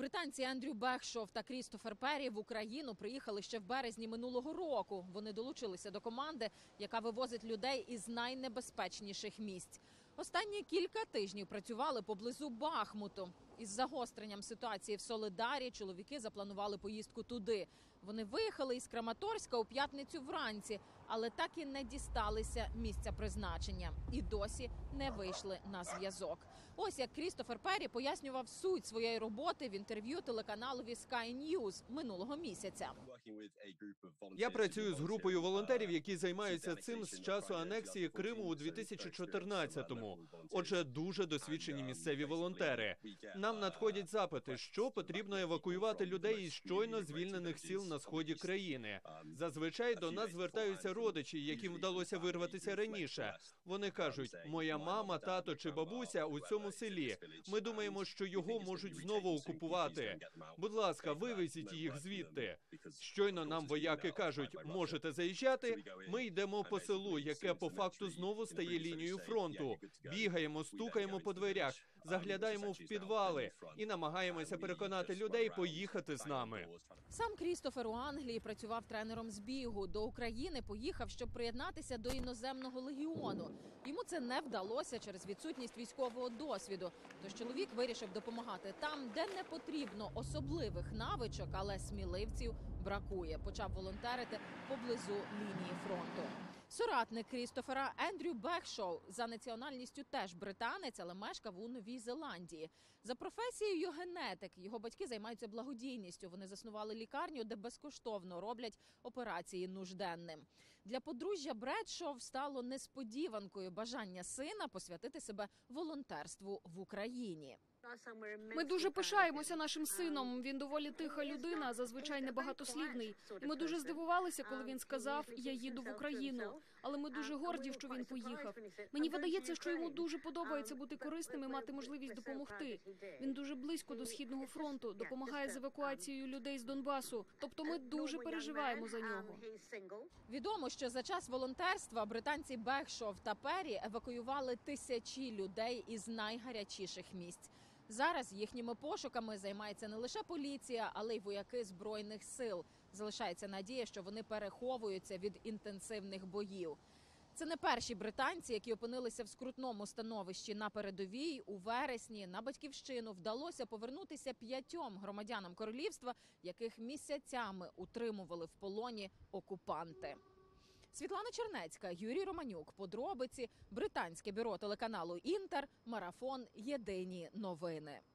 Британці Ендрю Бехшов та Крістофер Перрі в Україну приїхали ще в березні минулого року. Вони долучилися до команди, яка вивозить людей із найнебезпечніших місць. Останні кілька тижнів працювали поблизу Бахмуту. Із загостренням ситуації в Солидарі чоловіки запланували поїздку туди. Вони виїхали із Краматорська у п'ятницю вранці, але так і не дісталися місця призначення. І досі не вийшли на зв'язок. Ось як Крістофер Перрі пояснював суть своєї роботи в інтерв'ю телеканалові Sky News минулого місяця. Я працюю з групою волонтерів, які займаються цим з часу анексії Криму у 2014-му. Отже, дуже досвідчені місцеві волонтери. Нам надходять запити, що потрібно евакуювати людей із щойно звільнених сіл на сході країни. Зазвичай до нас звертаються родичі, яким вдалося вирватися раніше. Вони кажуть, моя мама, тато чи бабуся у цьому селі. Ми думаємо, що його можуть знову окупувати. Будь ласка, вивезіть їх звідти. Щойно нам вояки кажуть, можете заїжджати, ми йдемо по селу, яке по факту знову стає лінією фронту. Бігаємо, стукаємо по дверях, заглядаємо в підвали і намагаємося переконати людей поїхати з нами. Сам Крістофер у Англії працював тренером з бігу. До України поїхав, щоб приєднатися до іноземного легіону. Йому це не вдалося через відсутність військового досвіду. Тож чоловік вирішив допомагати там, де не потрібно особливих навичок, але сміливців бракує. Почав волонтерити поблизу лінії фронту. Соратник Крістофера Ендрю Бехшов за національністю теж британець, але мешкав у Новій Зеландії. За професією генетик. Його батьки займаються благодійністю. Вони заснували лікарню, де безкоштовно роблять операції нужденним. Для подружжя Бредшов стало несподіванкою бажання сина посвятити себе волонтерству в Україні. Ми дуже пишаємося нашим сином. Він доволі тиха людина, зазвичай небагатослівний. І ми дуже здивувалися, коли він сказав, я їду в Україну. Але ми дуже горді, що він поїхав. Мені видається, що йому дуже подобається бути корисним і мати можливість допомогти. Він дуже близько до Східного фронту, допомагає з евакуацією людей з Донбасу. Тобто ми дуже переживаємо за нього. Відомо, що за час волонтерства британці Бехшов та Перрі евакуювали тисячі людей із найгарячіших місць. Зараз їхніми пошуками займається не лише поліція, але й вояки Збройних сил. Залишається надія, що вони переховуються від інтенсивних боїв. Це не перші британці, які опинилися в скрутному становищі на передовій. У вересні на батьківщину вдалося повернутися 5 громадянам королівства, яких місяцями утримували в полоні окупанти. Світлана Чернецька, Юрій Романюк. Подробиці. Британське бюро телеканалу «Інтер». Марафон. Єдині новини.